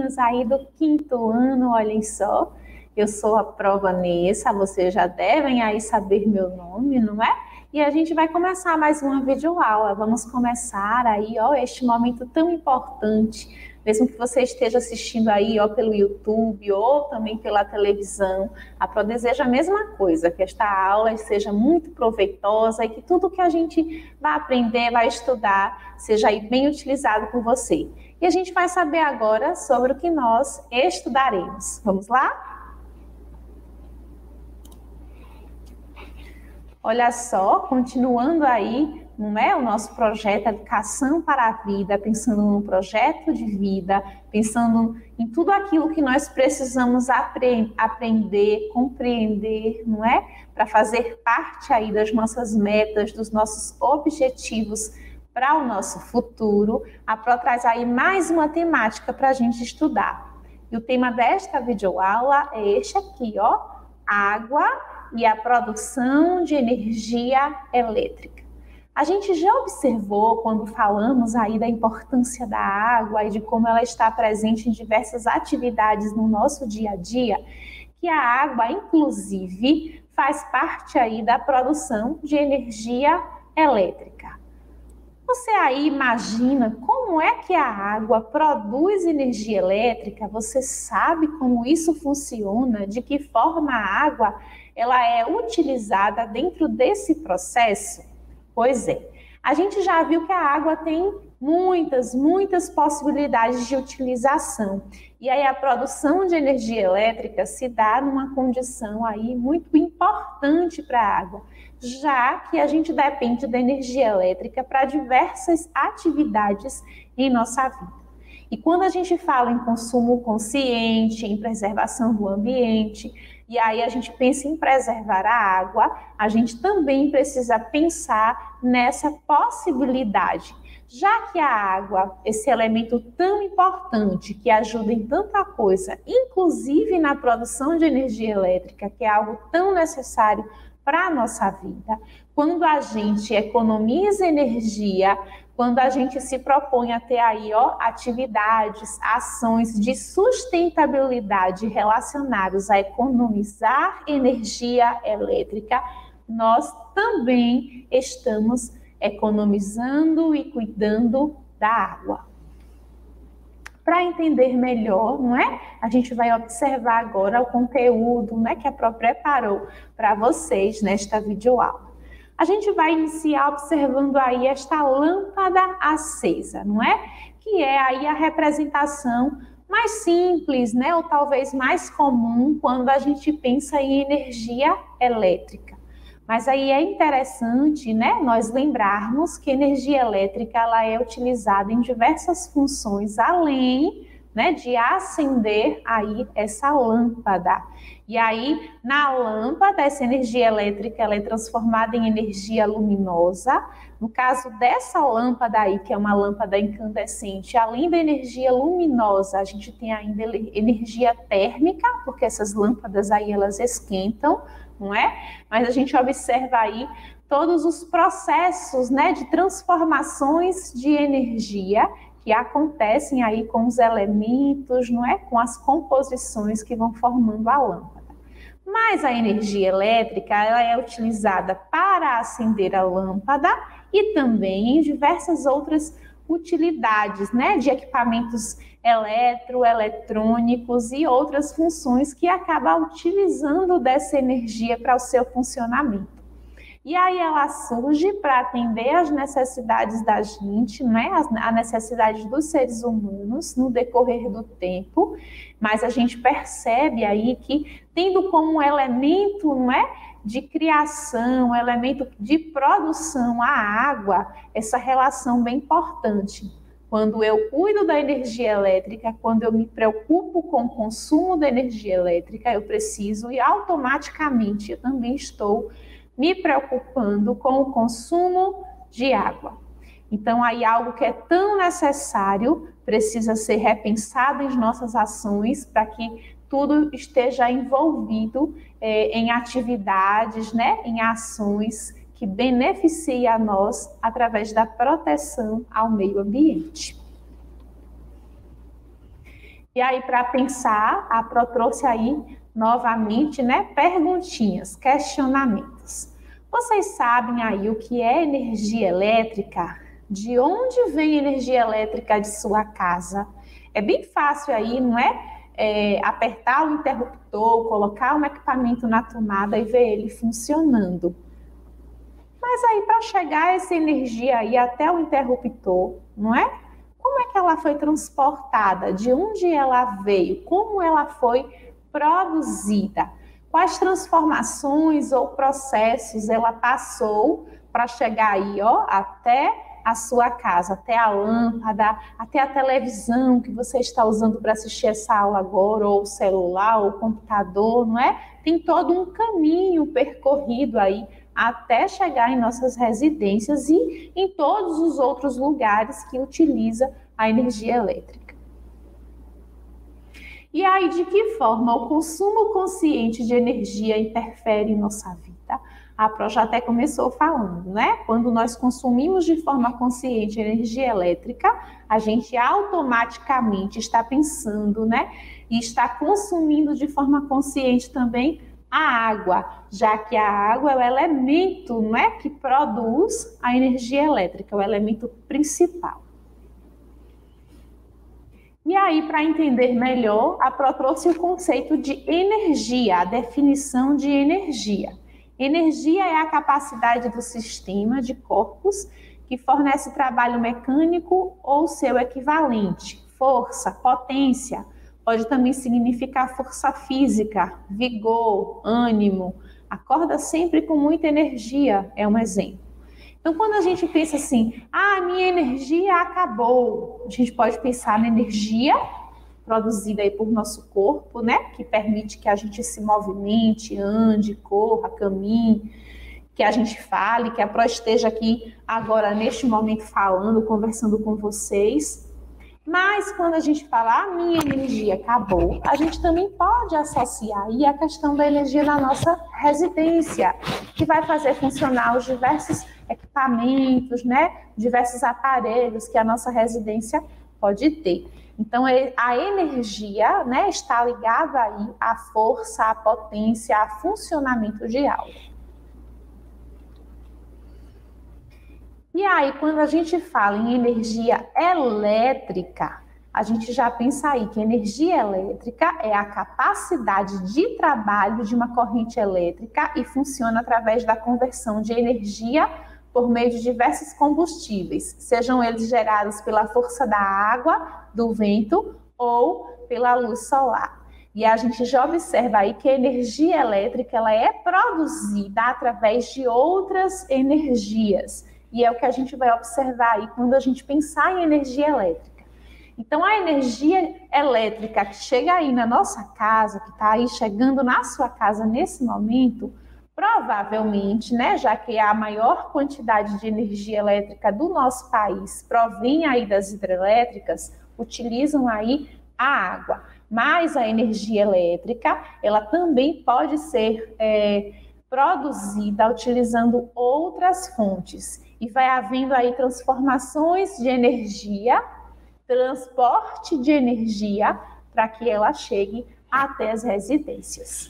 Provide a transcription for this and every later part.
meninas aí do 5º ano, olhem só. Eu sou a Vanessa, vocês já devem aí saber meu nome, não é? E a gente vai começar mais uma videoaula. Vamos começar aí, ó, este momento tão importante, mesmo que você esteja assistindo aí, ó, pelo YouTube ou também pela televisão. A Pro deseja a mesma coisa, que esta aula seja muito proveitosa e que tudo que a gente vai aprender, vai estudar, seja aí bem utilizado por você. E a gente vai saber agora sobre o que nós estudaremos. Vamos lá? Olha só, continuando aí, não é? O nosso projeto Educação para a Vida, pensando no projeto de vida, pensando em tudo aquilo que nós precisamos aprender, compreender, não é? Para fazer parte aí das nossas metas, dos nossos objetivos para o nosso futuro. A Pro traz aí mais uma temática para a gente estudar. E o tema desta videoaula é este aqui, ó, água e a produção de energia elétrica. A gente já observou, quando falamos aí da importância da água e de como ela está presente em diversas atividades no nosso dia a dia, que a água, inclusive, faz parte aí da produção de energia elétrica. Você aí imagina como é que a água produz energia elétrica? Você sabe como isso funciona? De que forma a água ela é utilizada dentro desse processo? Pois é, a gente já viu que a água tem muitas possibilidades de utilização. E aí a produção de energia elétrica se dá numa condição aí muito importante para a água, já que a gente depende da energia elétrica para diversas atividades em nossa vida. E quando a gente fala em consumo consciente, em preservação do ambiente, e aí a gente pensa em preservar a água, a gente também precisa pensar nessa possibilidade, já que a água, esse elemento tão importante que ajuda em tanta coisa, inclusive na produção de energia elétrica, que é algo tão necessário para a nossa vida, quando a gente economiza energia, quando a gente se propõe a ter aí, ó, atividades, ações de sustentabilidade relacionadas a economizar energia elétrica, nós também estamos economizando e cuidando da água. Para entender melhor, não é? A gente vai observar agora o conteúdo, né, que a Pro preparou para vocês nesta videoaula. A gente vai iniciar observando aí esta lâmpada acesa, não é? Que é aí a representação mais simples, né, ou talvez mais comum quando a gente pensa em energia elétrica. Mas aí é interessante, né, nós lembrarmos que energia elétrica ela é utilizada em diversas funções, além, né, de acender aí essa lâmpada. E aí, na lâmpada, essa energia elétrica ela é transformada em energia luminosa. No caso dessa lâmpada aí, que é uma lâmpada incandescente, além da energia luminosa, a gente tem ainda energia térmica, porque essas lâmpadas aí elas esquentam, não é? Mas a gente observa aí todos os processos, né, de transformações de energia que acontecem aí com os elementos, não é? Com as composições que vão formando a lâmpada. Mas a energia elétrica ela é utilizada para acender a lâmpada e também em diversas outras utilidades, né, de equipamentos eletrônicos e outras funções que acabam utilizando dessa energia para o seu funcionamento. E aí ela surge para atender às necessidades da gente, né, a necessidade dos seres humanos no decorrer do tempo, mas a gente percebe aí que tendo como elemento, não é, de criação, elemento de produção a água, essa relação bem importante. Quando eu cuido da energia elétrica, quando eu me preocupo com o consumo da energia elétrica, eu preciso e automaticamente eu também estou me preocupando com o consumo de água. Então, aí algo que é tão necessário precisa ser repensado em nossas ações para que tudo esteja envolvido em atividades, né, em ações que beneficiem a nós através da proteção ao meio ambiente. E aí, para pensar, a Pro trouxe aí novamente, né, perguntinhas, questionamentos. Vocês sabem aí o que é energia elétrica? De onde vem a energia elétrica de sua casa? É bem fácil aí, não é? Apertar o interruptor, colocar um equipamento na tomada e ver ele funcionando. Mas aí, para chegar essa energia aí até o interruptor, não é? Como é que ela foi transportada? De onde ela veio? Como ela foi produzida? Quais transformações ou processos ela passou para chegar aí, ó, até a sua casa, até a lâmpada, até a televisão que você está usando para assistir essa aula agora, ou o celular, ou o computador, não é? Tem todo um caminho percorrido aí até chegar em nossas residências e em todos os outros lugares que utiliza a energia elétrica. E aí, de que forma o consumo consciente de energia interfere em nossa vida? A Pro já até começou falando, né? Quando nós consumimos de forma consciente energia elétrica, a gente automaticamente está pensando, né? E está consumindo de forma consciente também a água, já que a água é o elemento, não é, que produz a energia elétrica, é o elemento principal. E aí, para entender melhor, a Pro trouxe o conceito de energia, a definição de energia. Energia é a capacidade do sistema de corpos que fornece trabalho mecânico ou seu equivalente, força, potência. Pode também significar força física, vigor, ânimo. Acorda sempre com muita energia, é um exemplo. Então, quando a gente pensa assim, minha energia acabou, a gente pode pensar na energia produzida aí por nosso corpo, né? Que permite que a gente se movimente, ande, corra, caminhe, que a gente fale, que a Pro esteja aqui agora, neste momento, falando, conversando com vocês. Mas quando a gente fala, minha energia acabou, a gente também pode associar aí a questão da energia na nossa residência, que vai fazer funcionar os diversos equipamentos, né? Diversos aparelhos que a nossa residência pode ter. Então, a energia, né, está ligada aí à força, à potência, ao funcionamento de algo. E aí, quando a gente fala em energia elétrica, a gente já pensa aí que energia elétrica é a capacidade de trabalho de uma corrente elétrica e funciona através da conversão de energia por meio de diversos combustíveis, sejam eles gerados pela força da água, do vento ou pela luz solar. E a gente já observa aí que a energia elétrica ela é produzida através de outras energias. E é o que a gente vai observar aí quando a gente pensar em energia elétrica. Então, a energia elétrica que chega aí na nossa casa, que está aí chegando na sua casa nesse momento, provavelmente, né, já que a maior quantidade de energia elétrica do nosso país provém aí das hidrelétricas, utilizam aí a água. Mas a energia elétrica, ela também pode ser produzida utilizando outras fontes. E vai havendo aí transformações de energia, transporte de energia, para que ela chegue até as residências.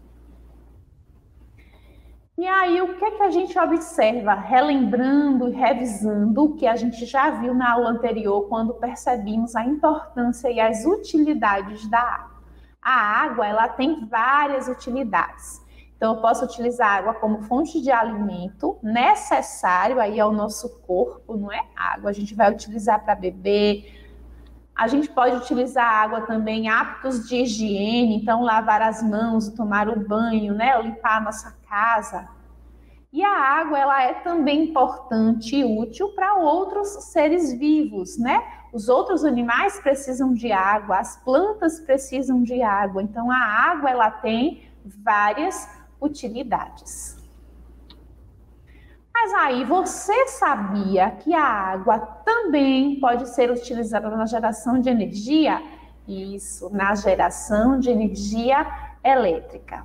E aí, o que é que a gente observa, relembrando e revisando o que a gente já viu na aula anterior, quando percebimos a importância e as utilidades da água? A água, ela tem várias utilidades. Então, eu posso utilizar a água como fonte de alimento necessário aí ao nosso corpo, não é? A água a gente vai utilizar para beber. A gente pode utilizar a água também em hábitos de higiene, então lavar as mãos, tomar o banho, né? Limpar a nossa casa. E a água, ela é também importante e útil para outros seres vivos, né? Os outros animais precisam de água, as plantas precisam de água. Então, a água, ela tem várias utilidades. Mas aí, você sabia que a água também pode ser utilizada na geração de energia? Isso, na geração de energia elétrica.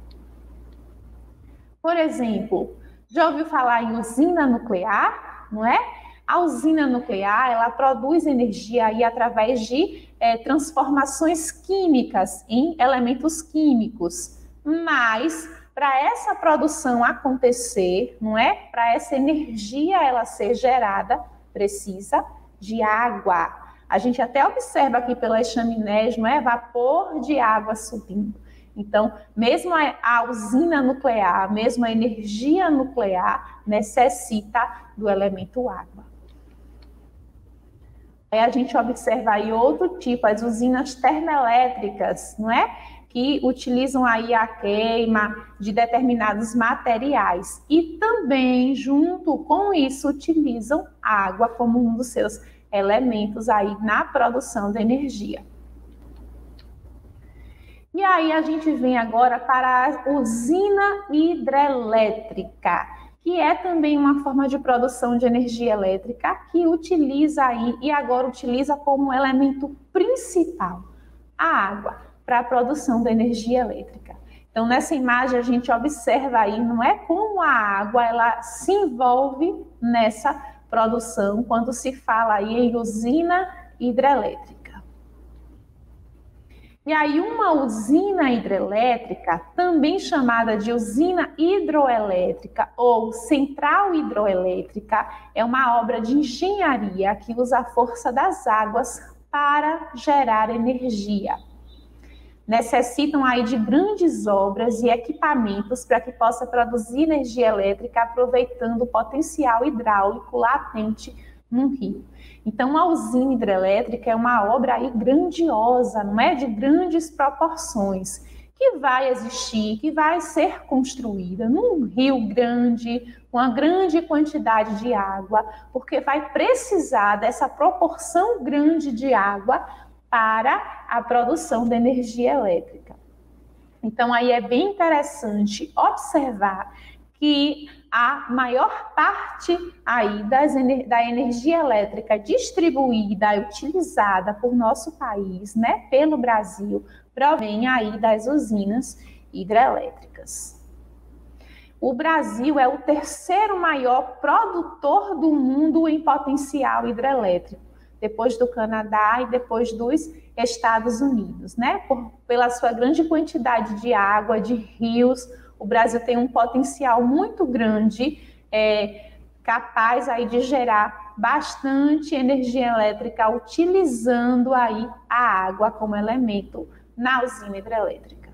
Por exemplo, já ouviu falar em usina nuclear, não é? A usina nuclear, ela produz energia aí através de transformações químicas em elementos químicos, mas para essa produção acontecer, não é? Para essa energia ela ser gerada, precisa de água. A gente até observa aqui pelas chaminés, não é? Vapor de água subindo. Então, mesmo a usina nuclear, mesmo a energia nuclear, necessita do elemento água. Aí a gente observa aí outro tipo, as usinas termoelétricas, não é? Que utilizam aí a queima de determinados materiais e também, junto com isso, utilizam a água como um dos seus elementos aí na produção de energia. E aí a gente vem agora para a usina hidrelétrica, que é também uma forma de produção de energia elétrica que utiliza aí e agora utiliza como elemento principal a água para a produção da energia elétrica. Então, nessa imagem a gente observa aí, não é como a água ela se envolve nessa produção quando se fala aí em usina hidrelétrica. E aí uma usina hidrelétrica, também chamada de usina hidroelétrica ou central hidroelétrica, é uma obra de engenharia que usa a força das águas para gerar energia. Necessitam aí de grandes obras e equipamentos para que possa produzir energia elétrica aproveitando o potencial hidráulico latente no rio. Então, a usina hidrelétrica é uma obra aí grandiosa, não é? De grandes proporções, que vai existir, que vai ser construída num rio grande, com uma grande quantidade de água, porque vai precisar dessa proporção grande de água para a produção de energia elétrica. Então, aí é bem interessante observar que a maior parte aí da energia elétrica distribuída e utilizada por nosso país, né, pelo Brasil, provém aí das usinas hidrelétricas. O Brasil é o terceiro maior produtor do mundo em potencial hidrelétrico, depois do Canadá e depois dos Estados Unidos, né? Pela sua grande quantidade de água, de rios, o Brasil tem um potencial muito grande, capaz aí de gerar bastante energia elétrica utilizando aí a água como elemento na usina hidrelétrica.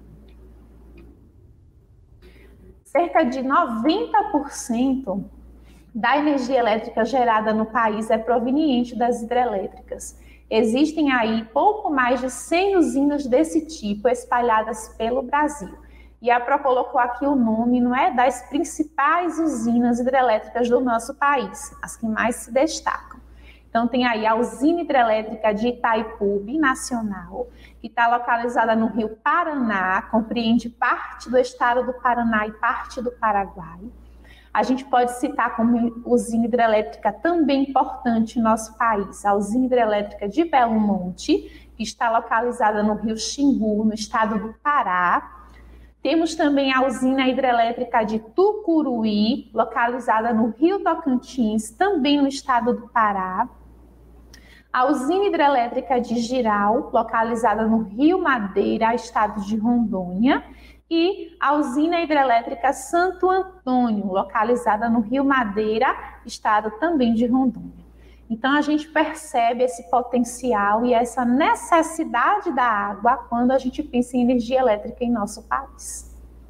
Cerca de 90% da energia elétrica gerada no país é proveniente das hidrelétricas. Existem aí pouco mais de 100 usinas desse tipo espalhadas pelo Brasil. E a Pro colocou aqui o nome, não é, das principais usinas hidrelétricas do nosso país, as que mais se destacam. Então tem aí a usina hidrelétrica de Itaipu Binacional, que está localizada no Rio Paraná, compreende parte do estado do Paraná e parte do Paraguai. A gente pode citar como usina hidrelétrica também importante em nosso país, a usina hidrelétrica de Belo Monte, que está localizada no Rio Xingu, no estado do Pará. Temos também a usina hidrelétrica de Tucuruí, localizada no Rio Tocantins, também no estado do Pará. A usina hidrelétrica de Jirau, localizada no Rio Madeira, estado de Rondônia. E a usina hidrelétrica Santo Antônio, localizada no Rio Madeira, estado também de Rondônia. Então, a gente percebe esse potencial e essa necessidade da água quando a gente pensa em energia elétrica em nosso país.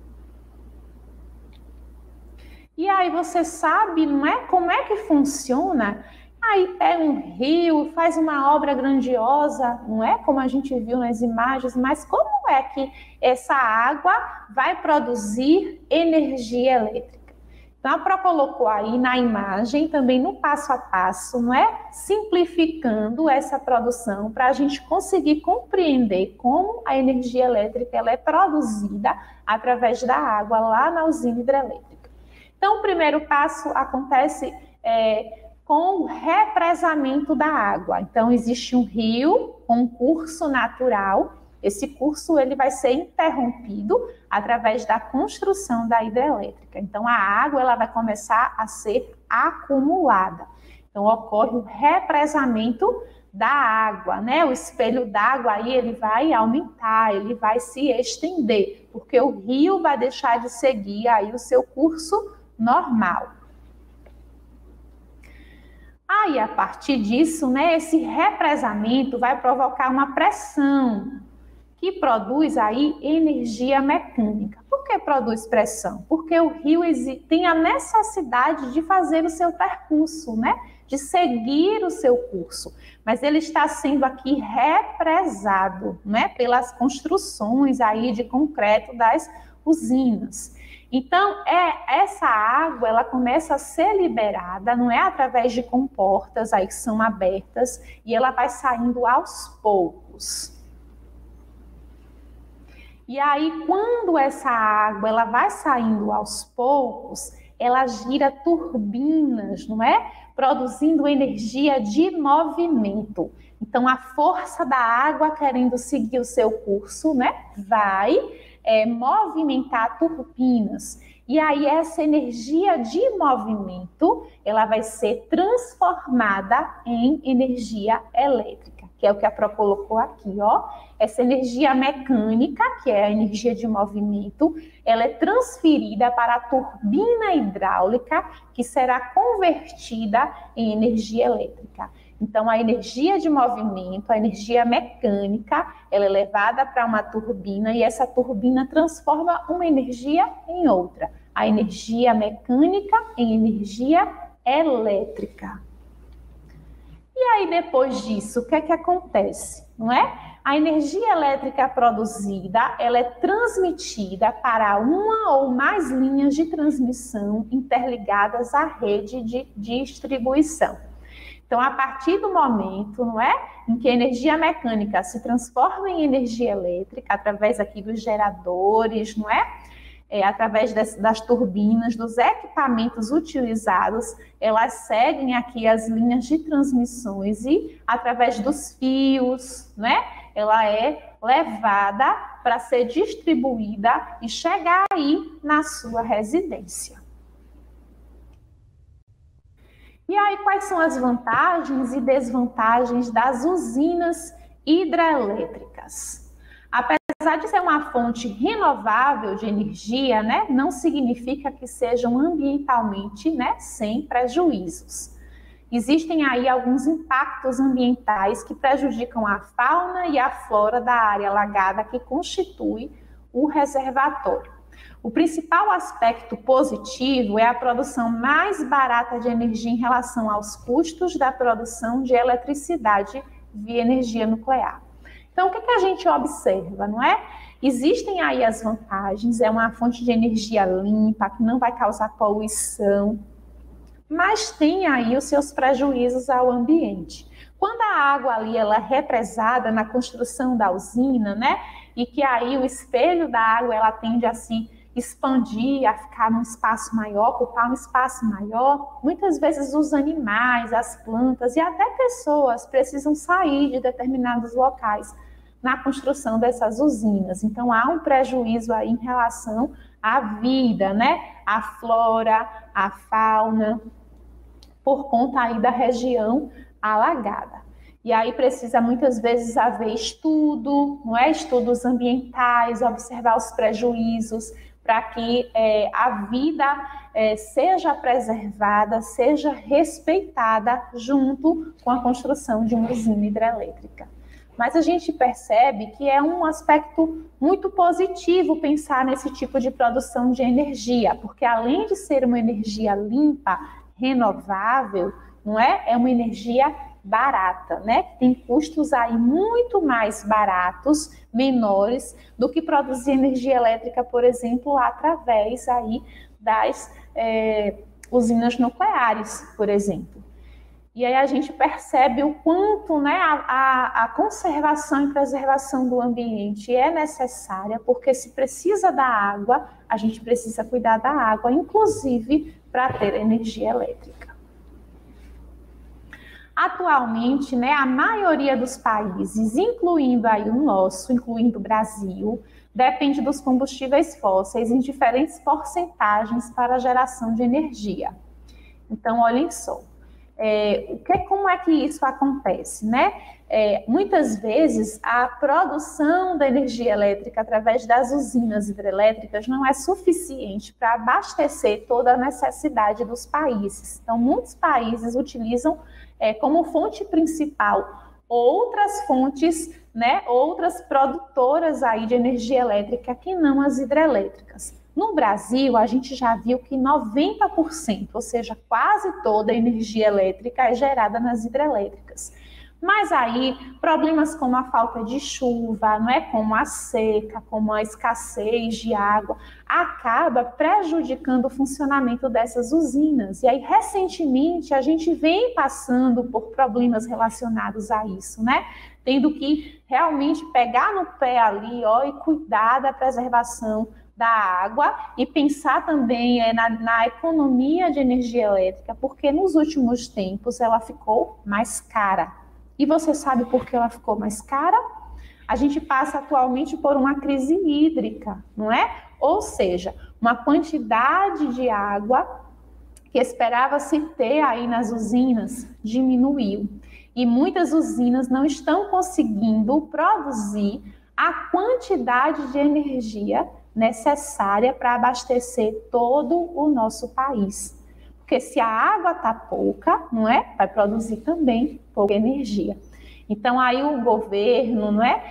E aí você sabe, não é, como é que funciona? Aí pega um rio, faz uma obra grandiosa, não é? Como a gente viu nas imagens, mas como é que essa água vai produzir energia elétrica? Então, a Pro colocou aí na imagem, também no passo a passo, não é? Simplificando essa produção para a gente conseguir compreender como a energia elétrica ela é produzida através da água lá na usina hidrelétrica. Então, o primeiro passo acontece com o represamento da água. Então, existe um rio com um curso natural. Esse curso ele vai ser interrompido através da construção da hidrelétrica. Então, a água ela vai começar a ser acumulada. Então, ocorre o represamento da água, né? O espelho d'água aí ele vai aumentar, ele vai se estender, porque o rio vai deixar de seguir aí o seu curso normal. Aí, a partir disso, né, esse represamento vai provocar uma pressão que produz aí energia mecânica. Por que produz pressão? Porque o rio tem a necessidade de fazer o seu percurso, né? De seguir o seu curso, mas ele está sendo aqui represado, né? Pelas construções aí de concreto das usinas. Então, essa água, ela começa a ser liberada, não é através de comportas aí que são abertas, e ela vai saindo aos poucos. E aí, quando essa água ela vai saindo aos poucos, ela gira turbinas, não é? Produzindo energia de movimento. Então, a força da água querendo seguir o seu curso, né? Vai movimentar turbinas. E aí, essa energia de movimento, ela vai ser transformada em energia elétrica, que é o que a Pro colocou aqui, ó. Essa energia mecânica, que é a energia de movimento, ela é transferida para a turbina hidráulica, que será convertida em energia elétrica. Então, a energia de movimento, a energia mecânica, ela é levada para uma turbina e essa turbina transforma uma energia em outra. A energia mecânica em energia elétrica. E aí, depois disso, o que é que acontece? Não é? A energia elétrica produzida, ela é transmitida para uma ou mais linhas de transmissão interligadas à rede de distribuição. Então, a partir do momento, não é, em que a energia mecânica se transforma em energia elétrica, através aqui dos geradores, não é? Através das turbinas, dos equipamentos utilizados, elas seguem aqui as linhas de transmissões e, através dos fios, né, ela é levada para ser distribuída e chegar aí na sua residência. E aí, quais são as vantagens e desvantagens das usinas hidrelétricas? Apesar de ser uma fonte renovável de energia, né, não significa que sejam ambientalmente, né, sem prejuízos. Existem aí alguns impactos ambientais que prejudicam a fauna e a flora da área alagada que constitui o reservatório. O principal aspecto positivo é a produção mais barata de energia em relação aos custos da produção de eletricidade via energia nuclear. Então, o que a gente observa, não é? Existem aí as vantagens, é uma fonte de energia limpa, que não vai causar poluição, mas tem aí os seus prejuízos ao ambiente. Quando a água ali ela é represada na construção da usina, né? E que aí o espelho da água ela tende a se expandir, a ficar num espaço maior, ocupar um espaço maior, muitas vezes os animais, as plantas e até pessoas precisam sair de determinados locais na construção dessas usinas. Então, há um prejuízo aí em relação à vida, né? À flora, à fauna, por conta aí da região alagada. E aí precisa muitas vezes haver estudo, não é? Estudos ambientais, observar os prejuízos, para que a vida seja preservada, seja respeitada junto com a construção de uma usina hidrelétrica. Mas a gente percebe que é um aspecto muito positivo pensar nesse tipo de produção de energia, porque além de ser uma energia limpa, renovável, não é? É uma energia barata, né? Tem custos aí muito mais baratos, menores, do que produzir energia elétrica, por exemplo, através aí das usinas nucleares, por exemplo. E aí a gente percebe o quanto, né, a conservação e preservação do ambiente é necessária, porque se precisa da água, a gente precisa cuidar da água, inclusive para ter energia elétrica. Atualmente, né, a maioria dos países, incluindo aí o nosso, incluindo o Brasil, depende dos combustíveis fósseis em diferentes porcentagens para a geração de energia. Então, olhem só, Como é que isso acontece, né? Muitas vezes a produção da energia elétrica através das usinas hidrelétricas não é suficiente para abastecer toda a necessidade dos países. Então, muitos países utilizam como fonte principal outras fontes, né, outras produtoras aí de energia elétrica que não as hidrelétricas. No Brasil, a gente já viu que 90%, ou seja, quase toda a energia elétrica é gerada nas hidrelétricas. Mas aí, problemas como a falta de chuva, não é? Como a seca, como a escassez de água, acaba prejudicando o funcionamento dessas usinas. E aí, recentemente, a gente vem passando por problemas relacionados a isso, né? Tendo que realmente pegar no pé ali, ó, e cuidar da preservação da água e pensar também na economia de energia elétrica, porque nos últimos tempos ela ficou mais cara. E você sabe por que ela ficou mais cara? A gente passa atualmente por uma crise hídrica, não é? Ou seja, uma quantidade de água que esperava-se ter aí nas usinas diminuiu. E muitas usinas não estão conseguindo produzir a quantidade de energia necessária para abastecer todo o nosso país. Porque se a água está pouca, não é? Vai produzir também pouca energia. Então aí o governo, não é?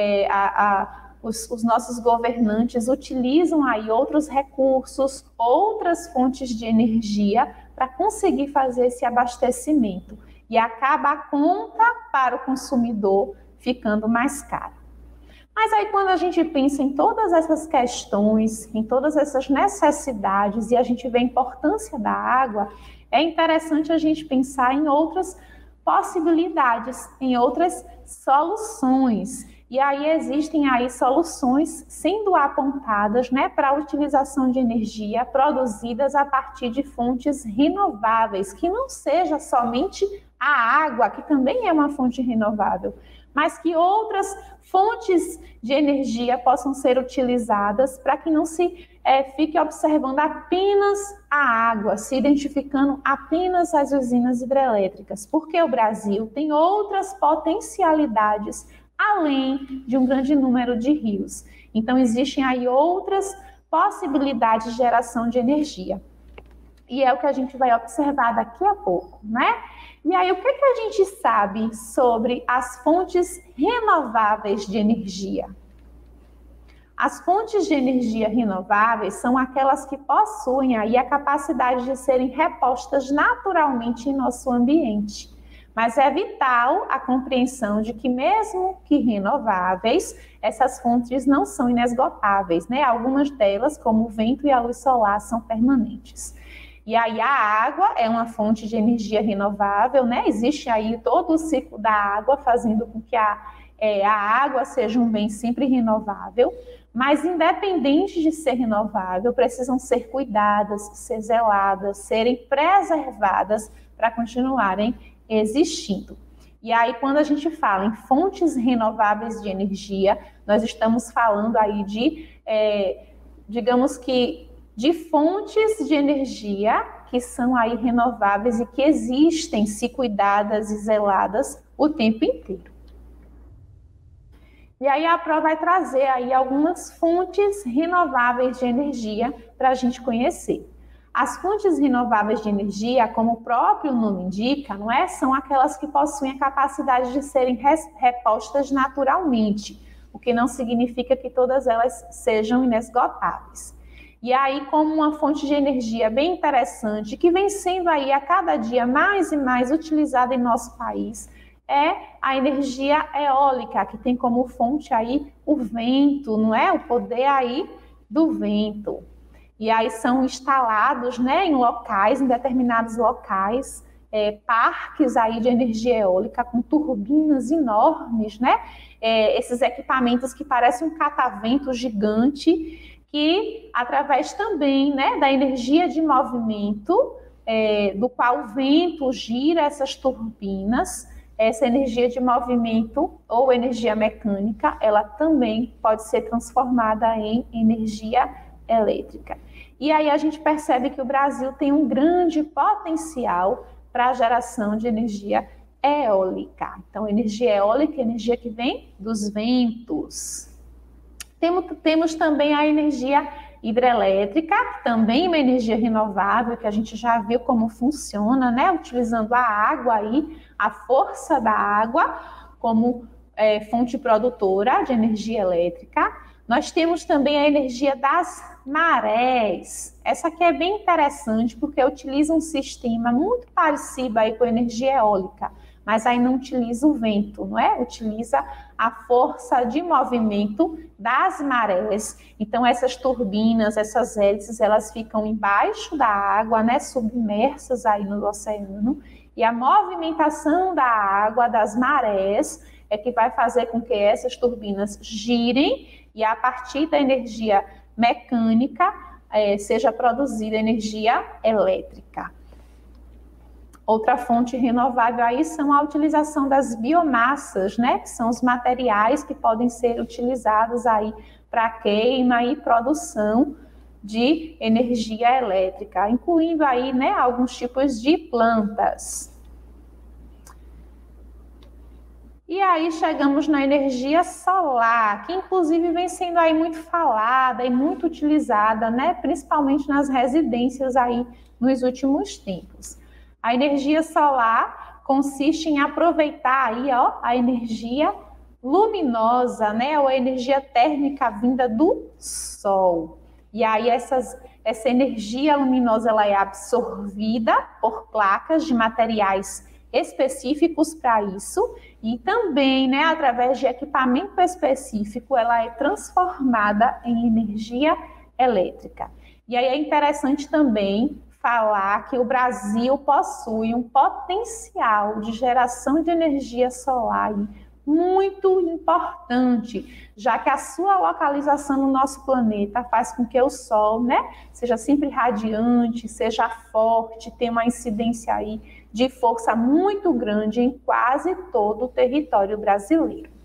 Os nossos governantes utilizam aí outros recursos, outras fontes de energia para conseguir fazer esse abastecimento. E acaba a conta para o consumidor ficando mais cara. Mas aí quando a gente pensa em todas essas questões, em todas essas necessidades e a gente vê a importância da água, é interessante a gente pensar em outras possibilidades, em outras soluções. E aí existem aí soluções sendo apontadas, né, para a utilização de energia produzidas a partir de fontes renováveis, que não seja somente a água, que também é uma fonte renovável, mas que outras fontes de energia possam ser utilizadas para que não se fique observando apenas a água, se identificando apenas as usinas hidrelétricas, porque o Brasil tem outras potencialidades além de um grande número de rios. Então, existem aí outras possibilidades de geração de energia. E é o que a gente vai observar daqui a pouco, né? E aí, o que a gente sabe sobre as fontes renováveis de energia? As fontes de energia renováveis são aquelas que possuem aí a capacidade de serem repostas naturalmente em nosso ambiente. Mas é vital a compreensão de que, mesmo que renováveis, essas fontes não são inesgotáveis, né? Algumas delas, como o vento e a luz solar, são permanentes. E aí a água é uma fonte de energia renovável, né? Existe aí todo o ciclo da água, fazendo com que a água seja um bem sempre renovável, mas independente de ser renovável, precisam ser cuidadas, ser zeladas, serem preservadas para continuarem existindo. E aí, quando a gente fala em fontes renováveis de energia, nós estamos falando aí de, digamos que, de fontes de energia que são aí renováveis e que existem, se cuidadas e zeladas, o tempo inteiro. E aí a prova vai trazer aí algumas fontes renováveis de energia para a gente conhecer. As fontes renováveis de energia, como o próprio nome indica, não é? São aquelas que possuem a capacidade de serem repostas naturalmente, o que não significa que todas elas sejam inesgotáveis. E aí, como uma fonte de energia bem interessante, que vem sendo aí a cada dia mais e mais utilizada em nosso país, é a energia eólica, que tem como fonte aí o vento, não é? O poder aí do vento. E aí são instalados, né, em locais, em determinados locais, parques aí de energia eólica com turbinas enormes, né? Esses equipamentos que parecem um catavento gigante, que através também, né, da energia de movimento, do qual o vento gira essas turbinas, essa energia de movimento ou energia mecânica, ela também pode ser transformada em energia elétrica. E aí a gente percebe que o Brasil tem um grande potencial para a geração de energia eólica. Então, energia eólica é energia que vem dos ventos. Temos também a energia hidrelétrica, que também é uma energia renovável, que a gente já viu como funciona, né? Utilizando a água aí, a força da água como fonte produtora de energia elétrica. Nós temos também a energia das marés. Essa aqui é bem interessante porque utiliza um sistema muito parecido aí com a energia eólica, mas aí não utiliza o vento, não é? Utiliza a força de movimento das marés. Então essas turbinas, essas hélices, elas ficam embaixo da água, né, submersas aí no oceano, e a movimentação da água, das marés, é que vai fazer com que essas turbinas girem e a partir da energia mecânica seja produzida energia elétrica. Outra fonte renovável aí são a utilização das biomassas, né? Que são os materiais que podem ser utilizados aí para queima e produção de energia elétrica, incluindo aí, né, alguns tipos de plantas. E aí chegamos na energia solar, que inclusive vem sendo aí muito falada e muito utilizada, né, principalmente nas residências aí nos últimos tempos. A energia solar consiste em aproveitar aí, ó, a energia luminosa, né, ou a energia térmica vinda do sol. E aí essa energia luminosa ela é absorvida por placas de materiais específicos para isso e também, né, através de equipamento específico, ela é transformada em energia elétrica. E aí é interessante também falar que o Brasil possui um potencial de geração de energia solar muito importante, já que a sua localização no nosso planeta faz com que o Sol, né, seja sempre radiante, seja forte, tenha uma incidência aí de força muito grande em quase todo o território brasileiro.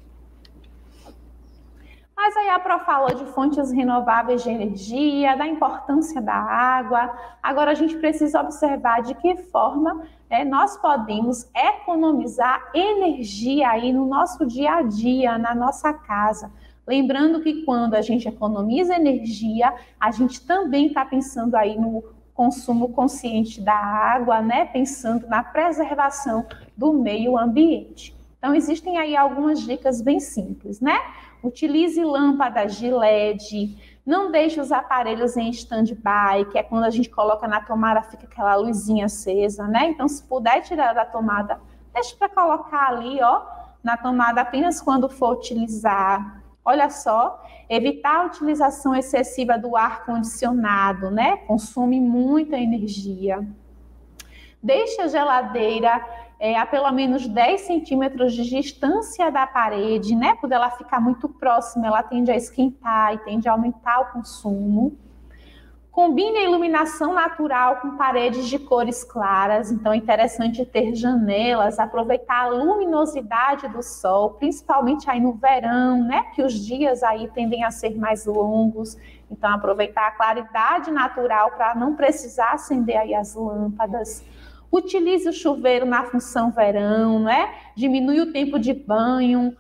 Mas aí a Pro falou de fontes renováveis de energia, da importância da água. Agora a gente precisa observar de que forma nós podemos economizar energia aí no nosso dia a dia, na nossa casa. Lembrando que quando a gente economiza energia, a gente também está pensando aí no consumo consciente da água, né? Pensando na preservação do meio ambiente. Então existem aí algumas dicas bem simples, né? Utilize lâmpadas de LED, não deixe os aparelhos em stand-by, que é quando a gente coloca na tomada, fica aquela luzinha acesa, né? Então, se puder tirar da tomada, deixe para colocar ali, ó, na tomada apenas quando for utilizar. Olha só, evitar a utilização excessiva do ar-condicionado, né? Consome muita energia. Deixe a geladeira a pelo menos 10 centímetros de distância da parede, né? Quando ela ficar muito próxima, ela tende a esquentar e tende a aumentar o consumo. Combine a iluminação natural com paredes de cores claras, então é interessante ter janelas, aproveitar a luminosidade do sol, principalmente aí no verão, né? Que os dias aí tendem a ser mais longos, então aproveitar a claridade natural para não precisar acender aí as lâmpadas. Utilize o chuveiro na função verão, né? Diminui o tempo de banho.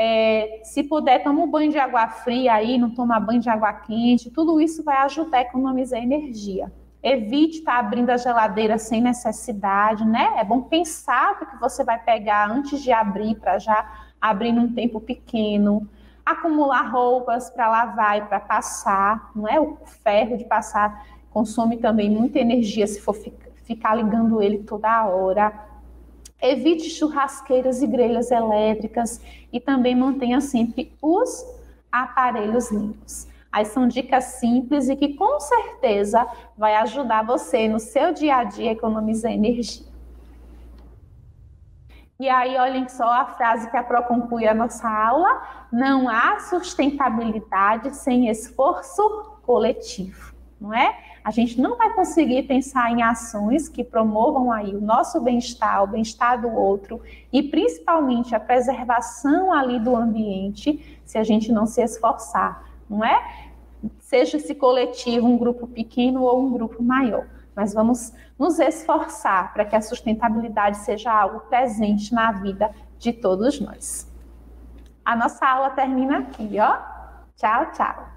Se puder, toma um banho de água fria aí, não toma banho de água quente. Tudo isso vai ajudar a economizar energia. Evite estar abrindo a geladeira sem necessidade, né? É bom pensar o que você vai pegar antes de abrir, para já abrir num tempo pequeno. Acumular roupas para lavar e para passar, não é? O ferro de passar consome também muita energia se for ficar ligando ele toda hora. Evite churrasqueiras e grelhas elétricas e também mantenha sempre os aparelhos limpos. Aí são dicas simples e que com certeza vai ajudar você no seu dia a dia a economizar energia. E aí olhem só a frase que a Pro conclui a nossa aula: não há sustentabilidade sem esforço coletivo, não é? A gente não vai conseguir pensar em ações que promovam aí o nosso bem-estar, o bem-estar do outro e principalmente a preservação ali do ambiente se a gente não se esforçar, não é? Seja esse coletivo um grupo pequeno ou um grupo maior. mas vamos nos esforçar para que a sustentabilidade seja algo presente na vida de todos nós. A nossa aula termina aqui, ó. Tchau, tchau.